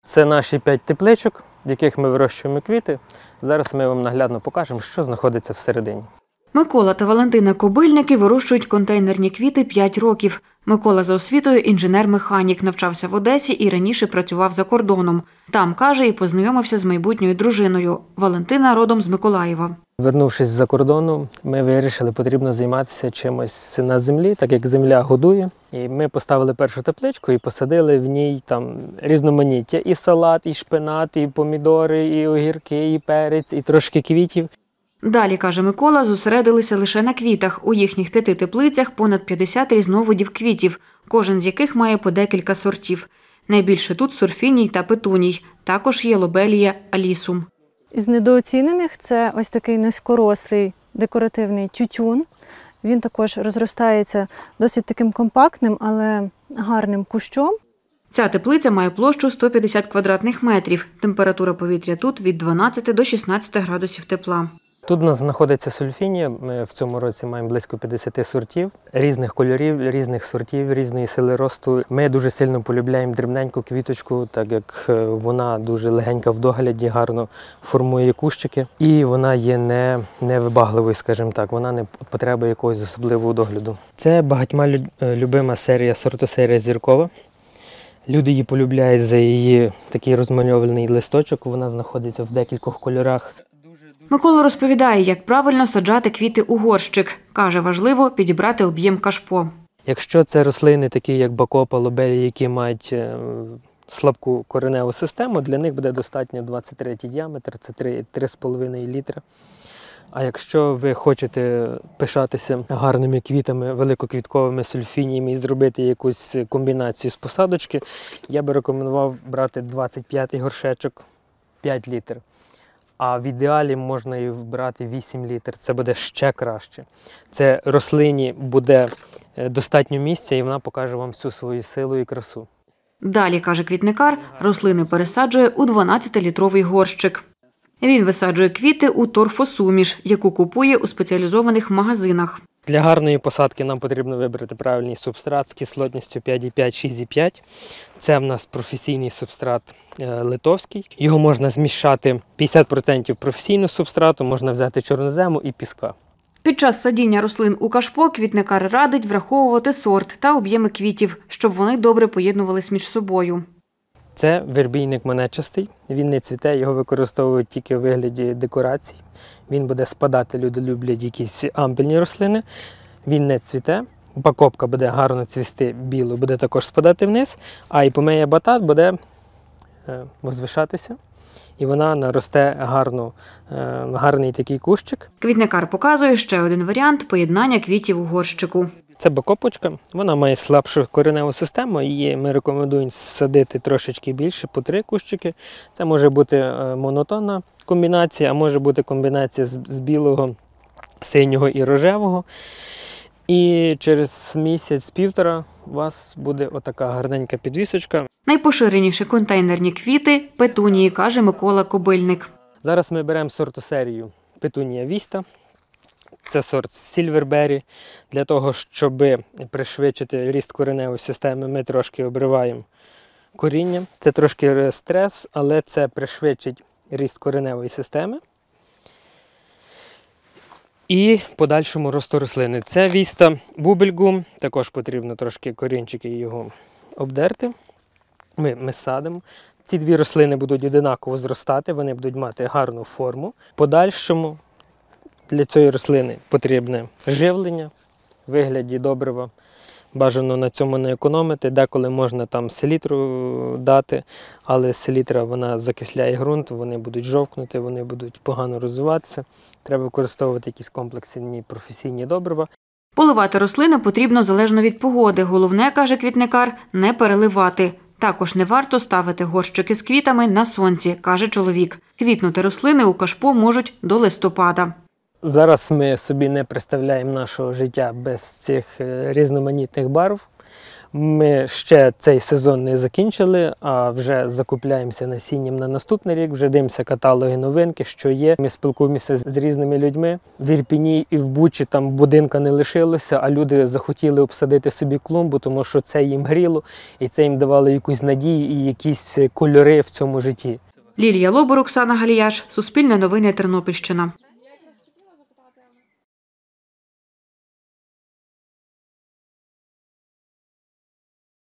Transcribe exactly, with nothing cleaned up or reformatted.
Це наші п'ять тепличок, в яких ми вирощуємо квіти. Зараз ми вам наглядно покажемо, що знаходиться всередині. Микола та Валентина Кобильники вирощують контейнерні квіти п'ять років. Микола за освітою інженер-механік, навчався в Одесі і раніше працював за кордоном. Там, каже, і познайомився з майбутньою дружиною. Валентина родом з Миколаєва. Вернувшись з-за кордону, ми вирішили, потрібно займатися чимось на землі, так як земля годує. І ми поставили першу тепличку і посадили в ній там різноманіття. І салат, і шпинат, і помідори, і огірки, і перець, і трошки квітів. Далі, каже Микола, зосередилися лише на квітах. У їхніх п'яти теплицях понад п'ятдесят різновидів квітів, кожен з яких має по декілька сортів. Найбільше тут сурфіній та петуній. Також є лобелія алісум. Із недооцінених це ось такий низькорослий декоративний тютюн. Він також розростається досить таким компактним, але гарним кущом. Ця теплиця має площу сто п'ятдесят квадратних метрів. Температура повітря тут від дванадцяти до шістнадцяти градусів тепла. Тут у нас знаходиться сульфінія. Ми в цьому році маємо близько п'ятдесят сортів, різних кольорів, різних сортів, різної сили росту. Ми дуже сильно полюбляємо дрібненьку квіточку, так як вона дуже легенька в догляді, гарно формує кущики. І вона є не, невибагливою, скажімо так, вона не потребує якогось особливого догляду. Це багатьма любима серія, сортосерія зіркова. Люди її полюбляють за її такий розмальований листочок, вона знаходиться в декількох кольорах. Микола розповідає, як правильно саджати квіти у горщик. Каже, важливо підібрати об'єм кашпо. Якщо це рослини, такі як бакопа, лобелія, які мають слабку кореневу систему, для них буде достатньо двадцять три діаметр, це три з половиною літра. А якщо ви хочете пишатися гарними квітами, великоквітковими сульфініями і зробити якусь комбінацію з посадочки, я би рекомендував брати двадцять п'ятий горшечок, п'ять літр. А в ідеалі можна і брати вісім літр, це буде ще краще. Це рослині буде достатньо місця і вона покаже вам всю свою силу і красу. Далі, каже квітникар, рослини пересаджує у дванадцятилітровий горщик. Він висаджує квіти у торфосуміш, яку купує у спеціалізованих магазинах. Для гарної посадки нам потрібно вибрати правильний субстрат з кислотністю п'ять і п'ять - шість і п'ять. Це в нас професійний субстрат литовський. Його можна змішати п'ятдесят відсотків професійного субстрату, можна взяти чорнозему і піска. Під час садіння рослин у кашпо квітникар радить враховувати сорт та об'єми квітів, щоб вони добре поєднувались між собою. Це вербійник монетчастий, він не цвіте, його використовують тільки у вигляді декорацій. Він буде спадати, люди люблять якісь ампельні рослини, він не цвіте. Упаковка буде гарно цвісти білу, буде також спадати вниз, а іпомея батат буде возвишатися. І вона наросте гарно, гарний такий кущик. Квітникар показує ще один варіант поєднання квітів у горщику. Це бакопочка, вона має слабшу кореневу систему, її ми рекомендуємо садити трошечки більше, по три кущики. Це може бути монотонна комбінація, а може бути комбінація з білого, синього і рожевого. І через місяць-півтора у вас буде отака гарненька підвісочка. Найпоширеніші контейнерні квіти – петунії, каже Микола Кобильник. Зараз ми беремо сортосерію петунія віста. Це сорт Сільвербері. Для того, щоб пришвидшити ріст кореневої системи, ми трошки обриваємо коріння. Це трошки стрес, але це пришвидшить ріст кореневої системи. І подальшому росту рослини. Це віста бубельгум, також потрібно трошки корінчики його обдерти. Ми, ми садимо. Ці дві рослини будуть одинаково зростати, вони будуть мати гарну форму. Подальшому для цієї рослини потрібне живлення в вигляді добрива. Бажано на цьому не економити, деколи можна там селітру дати, але селітра вона закисляє ґрунт, вони будуть жовкнути, вони будуть погано розвиватися. Треба використовувати якісь комплексні професійні добрива. Поливати рослини потрібно залежно від погоди. Головне, каже квітникар, не переливати. Також не варто ставити горщики з квітами на сонці, каже чоловік. Квітнути рослини у кашпо можуть до листопада. Зараз ми собі не представляємо нашого життя без цих різноманітних барв. Ми ще цей сезон не закінчили, а вже закупляємося насінням на наступний рік, вже дивимося каталоги, новинки, що є. Ми спілкуємося з різними людьми. В Ірпіні і в Бучі там будинка не лишилося, а люди захотіли обсадити собі клумбу, тому що це їм гріло, і це їм давало якусь надію і якісь кольори в цьому житті. Лілія Лобур, Оксана Галіяш, Суспільне новини, Тернопільщина.